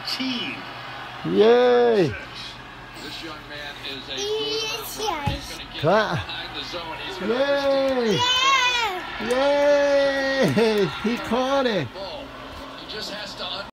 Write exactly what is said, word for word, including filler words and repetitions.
eighteen. Yay! This young man is a good runner. He's going to get Clap. behind the zone. He's going to Yay! Yay! He caught it. He just has to